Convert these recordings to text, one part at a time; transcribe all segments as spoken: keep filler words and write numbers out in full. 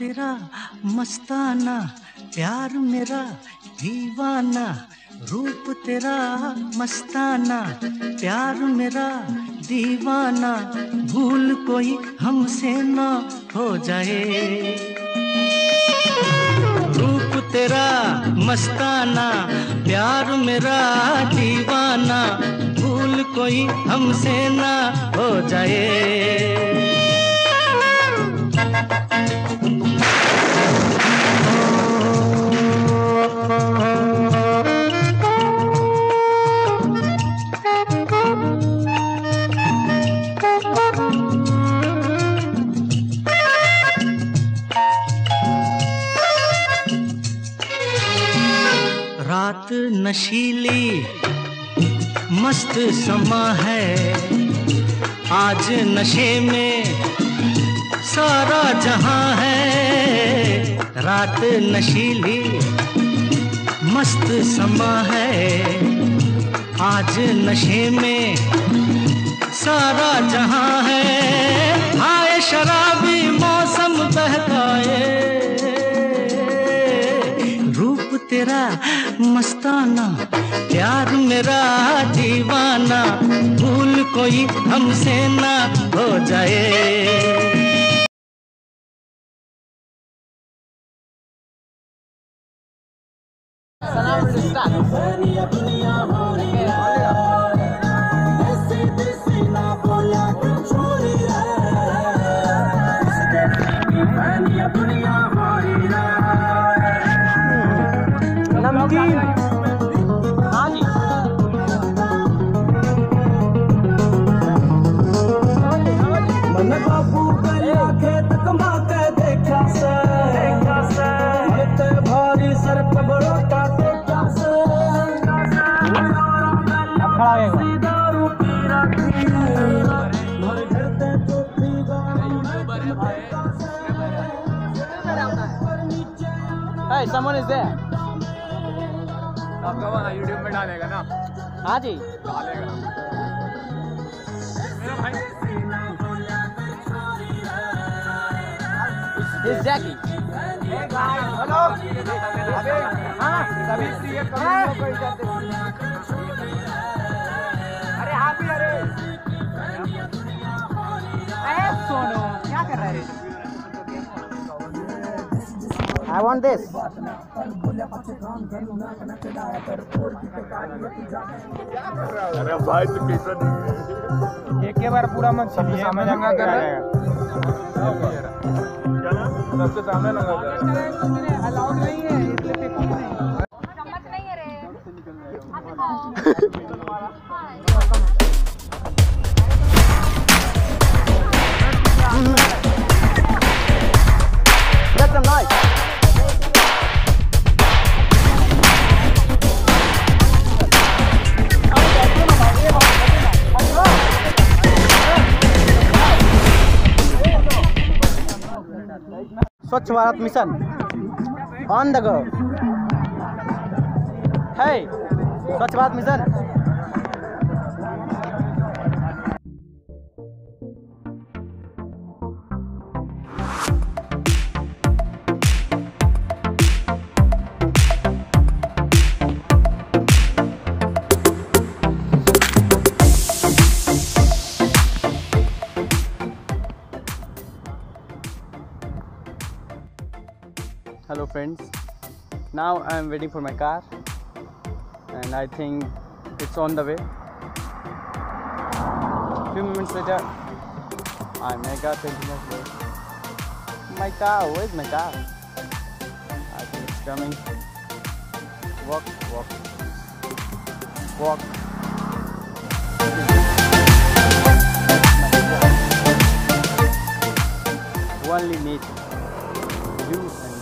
तेरा मस्ताना, प्यार मेरा दीवाना। रूप तेरा मस्ताना, प्यार मेरा दीवाना। भूल कोई हमसे ना हो जाए। रूप तेरा मस्ताना, प्यार मेरा दीवाना। भूल कोई हमसे ना हो जाए। रात नशीली मस्त समा है, आज नशे में सारा जहां है। रात नशीली मस्त समा है, आज नशे में सारा जहां है। आए शराबी मौसम बहकाए, रूप तेरा मस्ताना, प्यार मेरा दीवाना। भूल कोई हमसे ना हो जाए। Hey, someone is there. आपका वहाँ यूट्यूब में डालेगा ना? हाँ जी डालेगा। मेरा भाई This is Jackie. हेलो अबे हाँ सभी सीए कमेंट कर जाते हैं। अरे हाँ भी अरे अरे सोनू क्या कर रहे हैं? I want this. अरे भाई तो कैसा नहीं एक के बार पूरा मत चलिए सामने लगा कर रहा है। सबके सामने लगा कर रहा है। अलाउड नहीं है इसलिए पिक नहीं चम्मच नहीं है रे। That's a nice. Swachh Bharat mission on the go. है Swachh Bharat mission. Hello friends, now I am waiting for my car and I think it's on the way. Few moments later, I make a twenty minutes late. My car, where's my car? I think it's coming. Walk, walk, walk. Only nature, you and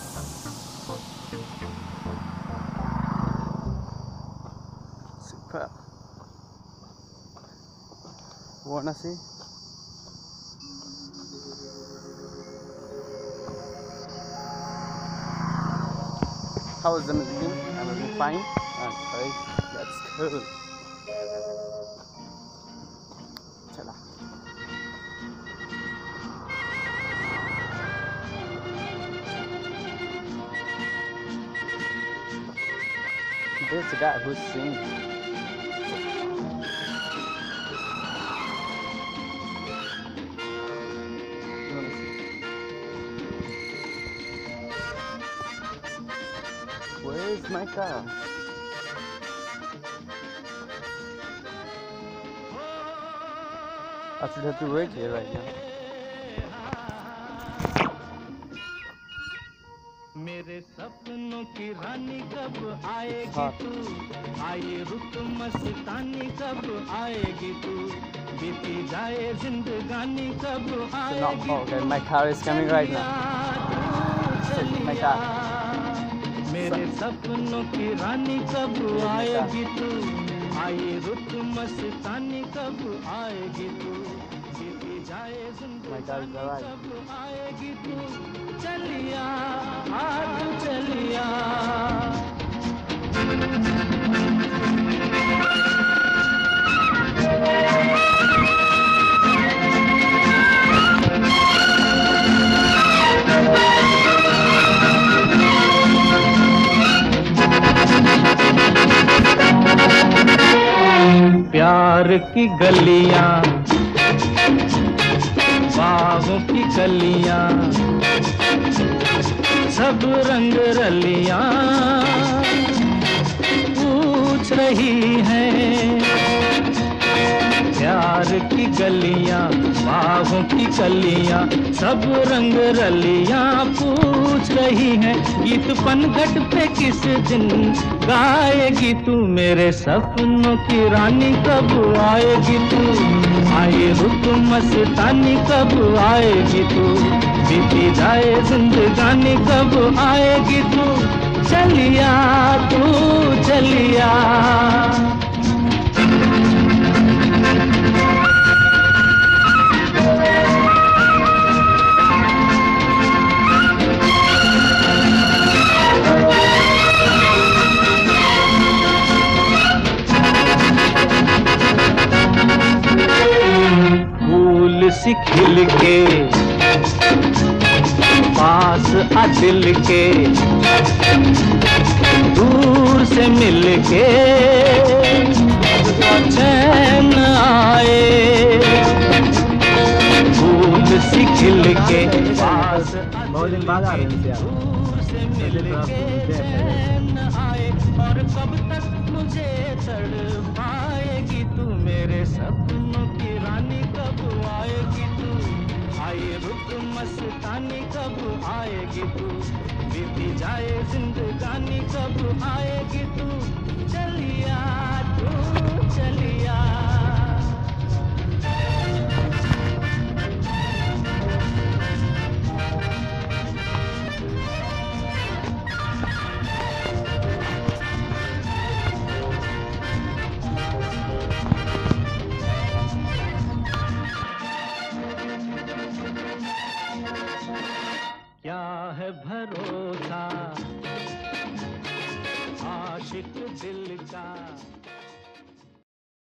super. Wanna see? How is the music? I'm looking fine. Okay, that's cool. Chala. Here's the guy who's singing. You wanna see? Where is my car? I should have to wait here right now. मेरे सपनों की रानी कब आएगी हाँ। तू, आए रुत मस्तानी कब आएगी तू, बीती जाए जिंदगानी कब So now, आएगी oh, okay, my car is coming right now. My car. मेरे सपनों की रानी कब आएगी तू, आए रुत मस्तानी कब आएगी तू, बीती जाए My car is जिंदगानी alive. कब आएगी तू, चलिया आज चलिया। प्यार की गलियां, बागों की कलियां, सब रंग रलियां पूछ रही हैं। प्यार की गलियां, बागों की कलियां, सब रंग रलियां पूछ रही हैं। गीत पनघट पे किस दिन गाएगी तू, मेरे सपनों की रानी कब आएगी तू, आए रुत मस्तानी कब आएगी तू, बीती जाए जिंदगानी कब आएगी तू, चलिया तू चलिया। फूल सी खिल के पास आ दिल के, दूर से मिल के चैन आए। फूल सी खिल के पास बहुत दिन बाद आ रहे हैं क्या? दूर से मिल के चैन आए। और कब तक मुझे तड़पाएगी तू, मेरे सपनों की रानी कब आएगी तू, आए रुत मस्तानी कब आएगी तू, बीती जाए जिंदगानी कब आएगी तू, चलिया तू चलिया। क्या है भरोसा